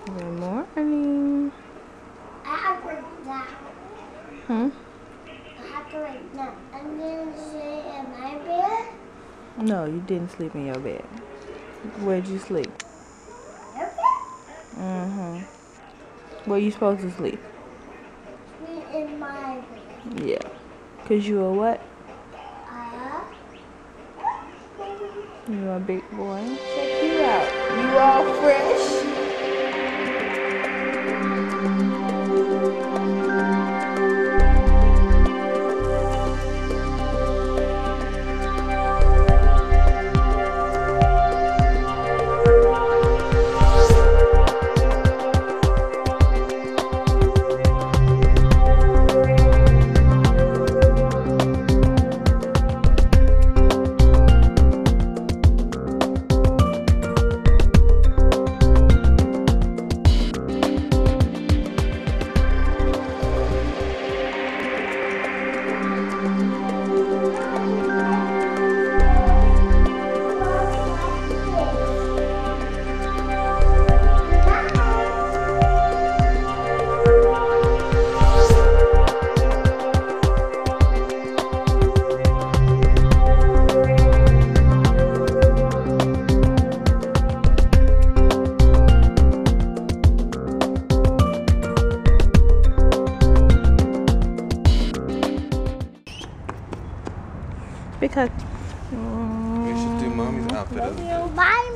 Good morning. I have to write down. I have to write down. I'm going to sleep in my bed. No, you didn't sleep in your bed. Where'd you sleep? Okay. Where you supposed to sleep? Sleep in my bed. Yeah. Cause you a what? You a big boy. Check you out. You all fresh. Big hug. We should do mommy's outfit. Bye,